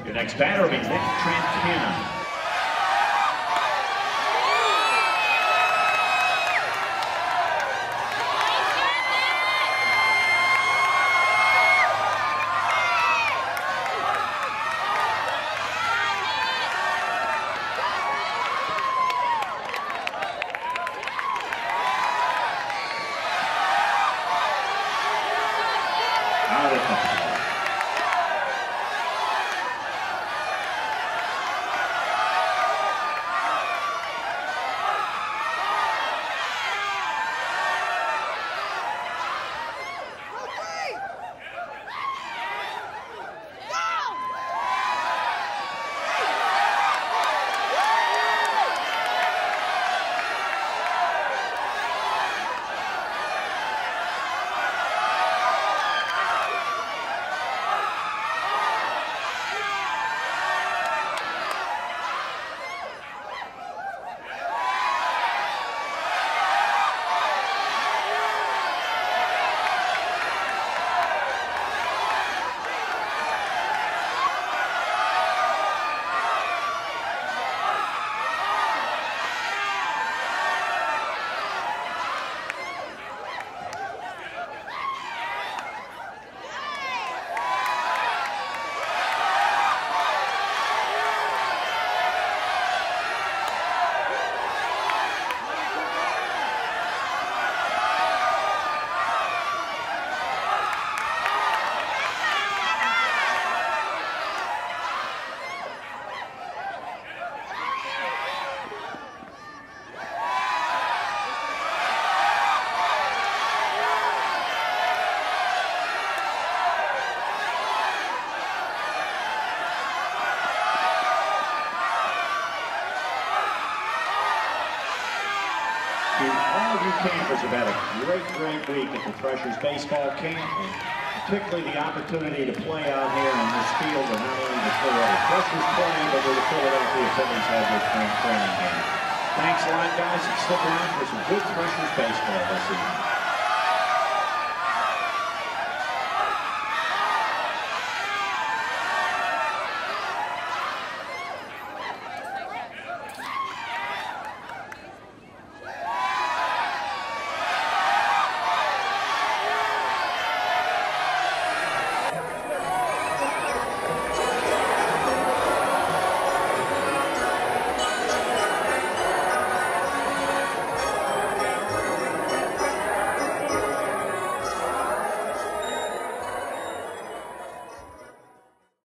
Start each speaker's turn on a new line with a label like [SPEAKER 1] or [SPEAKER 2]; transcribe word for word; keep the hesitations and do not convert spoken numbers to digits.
[SPEAKER 1] Your next batter will be Nick Trantana. Out of the To all of you campers have had a great, great week at the Threshers baseball camp, and particularly the opportunity to play out here in this field where not only the Philadelphia Threshers play, but where the Philadelphia Phillies have their spring training game. Thanks a lot, guys, and stick around for some good Threshers baseball this evening.